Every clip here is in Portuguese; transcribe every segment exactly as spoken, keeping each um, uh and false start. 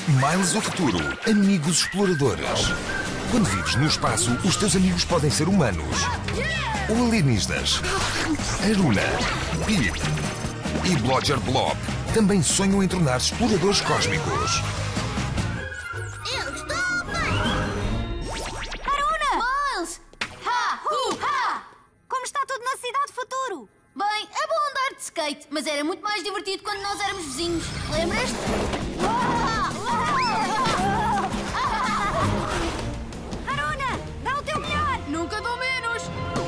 Miles do Futuro, amigos exploradores. Quando vives no espaço, os teus amigos podem ser humanos ou alienígenas. Aruna, Pip e Blodger Blob também sonham em tornar-se exploradores cósmicos. Eu estou bem! Aruna! Miles! Ha! Hu! Ha! Como está tudo na Cidade Futuro? Bem, é bom andar de skate, mas era muito mais divertido quando nós éramos vizinhos. Lembras-te? Aruna, dá o teu melhor! Nunca dou menos!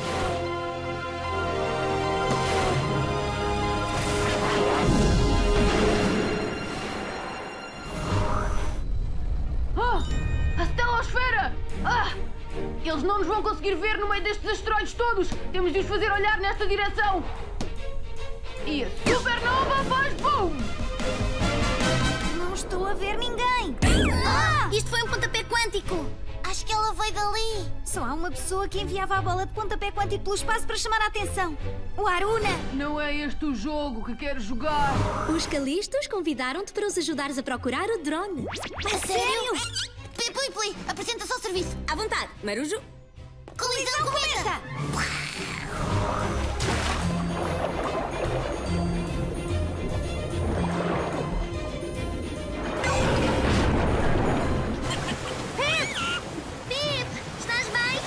Ah! A Stelosfera! Ah! Eles não nos vão conseguir ver no meio destes asteroides todos! Temos de os fazer olhar nesta direção! E a supernova faz boom! Não estou a ver ninguém! Ah! Isto foi um pontapé quântico! Acho que ela veio dali! Só há uma pessoa que enviava a bola de pontapé quântico pelo espaço para chamar a atenção! O Aruna! Não é este o jogo que quero jogar! Os Calistos convidaram-te para os ajudares a procurar o drone. A sério? Pli, pli, pli! Apresenta-se ao serviço! À vontade, Marujo. Colisão cometa! Pip! Pip! Estás bem?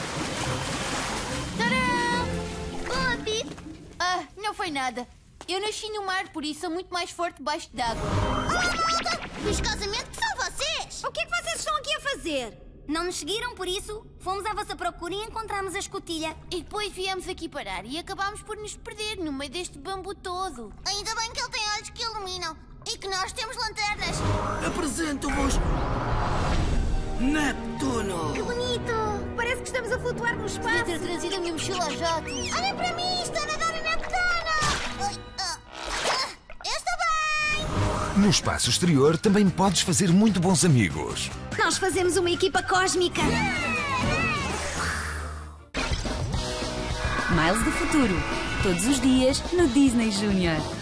Tcharam! Boa, Pip! Ah, não foi nada. Eu nasci no mar, por isso sou muito mais forte debaixo d'água. Olá, malta! Escasamente que são vocês! O que é que vocês estão aqui a fazer? Não nos seguiram, por isso fomos à vossa procura e encontramos a escotilha. E depois viemos aqui parar e acabámos por nos perder no meio deste bambu todo. Ainda bem que ele tem olhos que iluminam e que nós temos lanternas. Apresento-vos Neptuno! Que bonito! Parece que estamos a flutuar no Devia espaço. ter trazido a minha mochila a jatos. Olha para mim, estou a nadar na Neptuno! Ai, ah, ah, eu estou bem! No espaço exterior também podes fazer muito bons amigos. Nós fazemos uma equipa cósmica. Miles do Futuro. Todos os dias no Disney Junior.